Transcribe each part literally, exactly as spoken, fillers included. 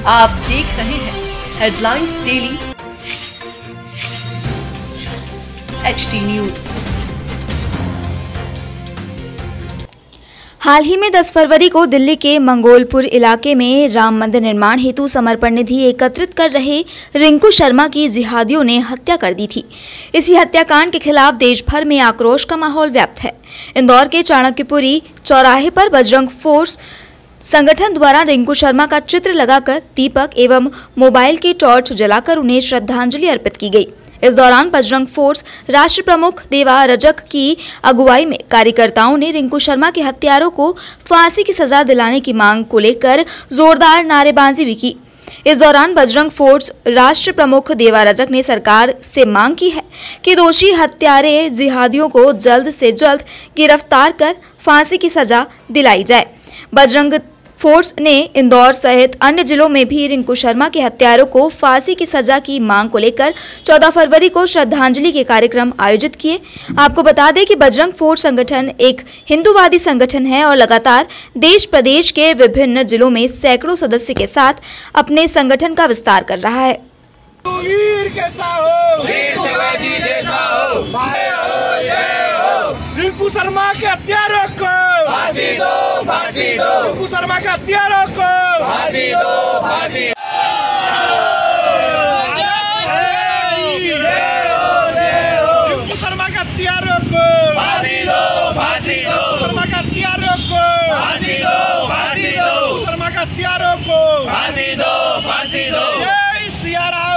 आप देख रहे हैं headlines daily H T news. हाल ही में दस फरवरी को दिल्ली के मंगोलपुर इलाके में राम मंदिर निर्माण हेतु समर्पण निधि एकत्रित कर रहे रिंकू शर्मा की जिहादियों ने हत्या कर दी थी। इसी हत्याकांड के खिलाफ देश भर में आक्रोश का माहौल व्याप्त है। इंदौर के चाणक्यपुरी चौराहे पर बजरंग फोर्स संगठन द्वारा रिंकू शर्मा का चित्र लगाकर दीपक एवं मोबाइल की टॉर्च जलाकर उन्हें श्रद्धांजलि अर्पित की गई। इस दौरान बजरंग फोर्स राष्ट्र प्रमुख देवा रजक की अगुवाई में कार्यकर्ताओं ने रिंकू शर्मा के हत्यारों को फांसी की सजा दिलाने की मांग को लेकर जोरदार नारेबाजी भी की। इस दौरान बजरंग फोर्स राष्ट्र प्रमुख देवा रजक ने सरकार से मांग की है कि दोषी हत्यारे जिहादियों को जल्द से जल्द गिरफ्तार कर फांसी की सजा दिलाई जाए। बजरंग फोर्स ने इंदौर सहित अन्य जिलों में भी रिंकू शर्मा के हत्यारों को फांसी की सजा की मांग को लेकर चौदह फरवरी को श्रद्धांजलि के कार्यक्रम आयोजित किए। आपको बता दें कि बजरंग फोर्स संगठन एक हिंदूवादी संगठन है और लगातार देश प्रदेश के विभिन्न जिलों में सैकड़ों सदस्य के साथ अपने संगठन का विस्तार कर रहा है। वीर कैसा हो, वीर शिवाजी जैसा हो, भाई हो, जय हो। रिंकू शर्मा के हत्यारों को फांसी दो, फांसी दो। रिंकू शर्मा के हत्यारों को फांसी दो, फांसी दो। रिंकू शर्मा के हत्यारों को फांसी दो, फांसी दो। शर्मा के हत्यारों को फांसी दो, फांसी दो। शर्मा के हत्यारों को फांसी दो, फांसी दो। जय सिया राम,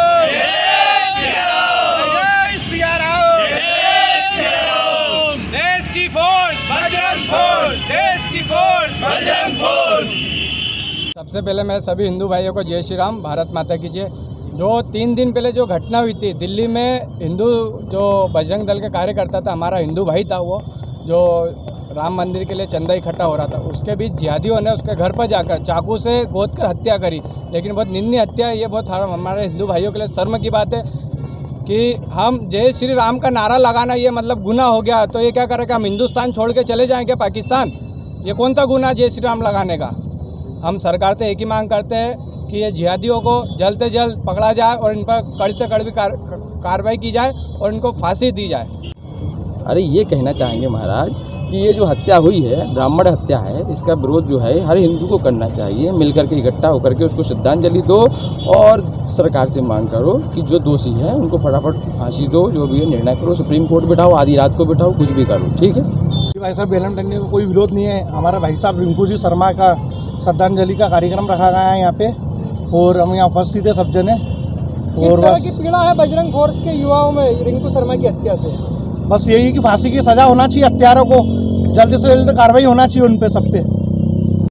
सबसे पहले मैं सभी हिंदू भाइयों को जय श्री राम, भारत माता की जय। जो तीन दिन पहले जो घटना हुई थी दिल्ली में, हिंदू जो बजरंग दल के कार्यकर्ता था, हमारा हिंदू भाई था, वो जो राम मंदिर के लिए चंदा इकट्ठा हो रहा था, उसके बीच जिहादियों ने उसके घर पर जाकर चाकू से गोद कर हत्या करी। लेकिन बहुत निंदनीय हत्या है ये, बहुत हमारे हिंदू भाइयों के लिए शर्म की बात है कि हम जय श्री राम का नारा लगाना ये मतलब गुनाह हो गया। तो ये क्या करेगा, हम हिंदुस्तान छोड़ के चले जाएंगे पाकिस्तान? ये कौन सा गुनाह जय श्री राम लगाने का? हम सरकार से एक ही मांग करते हैं कि ये जिहादियों को जल्द से जल्द पकड़ा जाए और इन पर कड़ी से कड़ी कार, कार्रवाई की जाए और इनको फांसी दी जाए। अरे ये कहना चाहेंगे महाराज कि ये जो हत्या हुई है, ब्राह्मण हत्या है, इसका विरोध जो है हर हिंदू को करना चाहिए। मिलकर के इकट्ठा होकर के उसको श्रद्धांजलि दो और सरकार से मांग करो कि जो दोषी है उनको फटाफट फांसी दो। जो भी है निर्णय करो, सुप्रीम कोर्ट बिठाओ, आधी रात को बिठाओ, कुछ भी करो, ठीक है। भाई साहब बेलम टंडे को कोई विरोध नहीं है। हमारा भाई साहब रिंकू जी शर्मा का श्रद्धांजलि का कार्यक्रम रखा गया है यहाँ पे और हम यहाँ उपस्थित है सब जने। और बस की पीड़ा है बजरंग फोर्स के युवाओं में रिंकू शर्मा की हत्या से, बस यही कि फांसी की सजा होना चाहिए, हत्यारों को जल्द से जल्द कार्रवाई होना चाहिए उन पे, सब पे।